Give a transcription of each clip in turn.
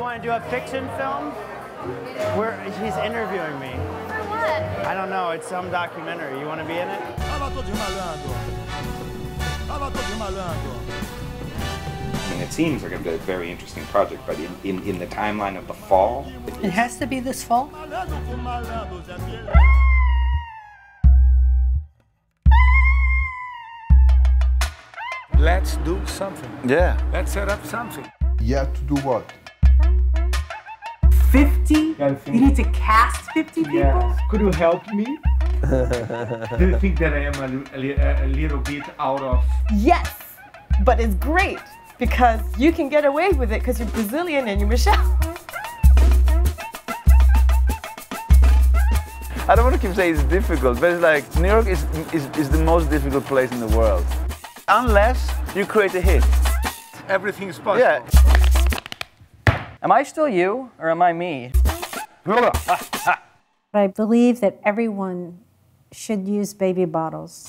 want to do a fiction film where he's interviewing me. For what? I don't know. It's some documentary. You want to be in it? I mean, it seems like a very interesting project, but in the timeline of the fall... It has to be this fall? Let's do something. Yeah. Let's set up something. You have to do what? 50? You need to cast 50 people? Yes. Could you help me? Do you think that I am a little bit out of... Yes, but it's great because you can get away with it because you're Brazilian and you're Michelle. I don't want to keep saying it's difficult, but it's like New York is the most difficult place in the world. Unless you create a hit. Everything is possible. Yeah. Am I still you, or am I me? I believe that everyone should use baby bottles.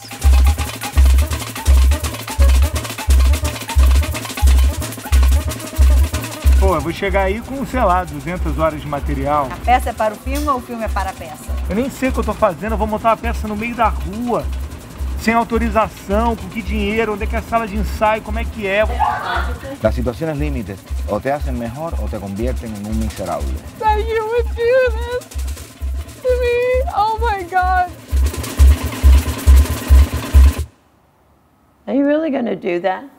Pô, eu vou chegar aí com, sei lá, 200 horas de material. A peça é para o filme ou o filme é para a peça? Eu nem sei o que eu tô fazendo, eu vou montar uma peça no meio da rua. Sem autorização, com que dinheiro, onde é que é a sala de ensaio, como é que é. Las situaciones límites o te hacen mejor o te convierten en un miserable. That you would do this to me? Oh my God. Are you really going to do that?